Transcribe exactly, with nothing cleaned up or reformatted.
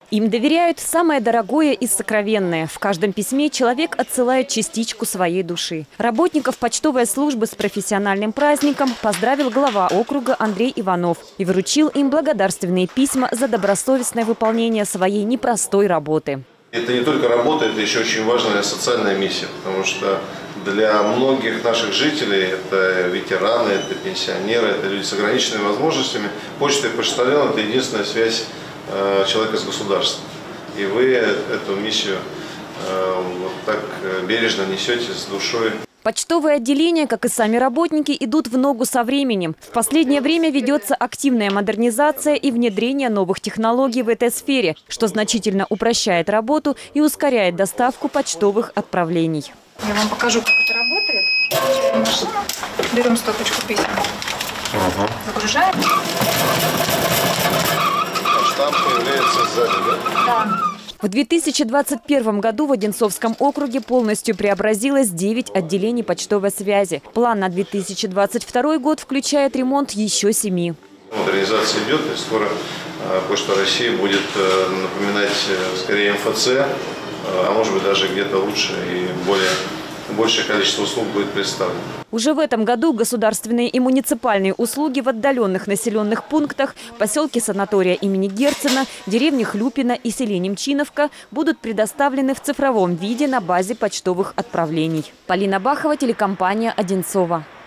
Им доверяют самое дорогое и сокровенное. В каждом письме человек отсылает частичку своей души. Работников почтовой службы с профессиональным праздником поздравил глава округа Андрей Иванов и вручил им благодарственные письма за добросовестное выполнение своей непростой работы. Это не только работа, это еще очень важная социальная миссия, потому что для многих наших жителей, это ветераны, это пенсионеры, это люди с ограниченными возможностями, почта и почтальон – это единственная связь человека с государством. И вы эту миссию э, вот так бережно несете с душой. Почтовые отделения, как и сами работники, идут в ногу со временем. В последнее время ведется активная модернизация и внедрение новых технологий в этой сфере, что значительно упрощает работу и ускоряет доставку почтовых отправлений. Я вам покажу, как это работает. Машину. Берем стопочку писем. Ага. Загружаем. Штамп появляется сзади, да? Да. В две тысячи двадцать первом году в Одинцовском округе полностью преобразилось девять отделений почтовой связи. План на две тысячи двадцать второй год включает ремонт еще семи. Модернизация идет, и скоро Почта России будет напоминать скорее эм эф цэ, а может быть даже где-то лучше и более... большее количество услуг будет представлено. Уже в этом году государственные и муниципальные услуги в отдаленных населенных пунктах, поселке санатория имени Герцена, деревне Хлюпино и селе Немчиновка будут предоставлены в цифровом виде на базе почтовых отправлений. Полина Бахова, телекомпания «Одинцово».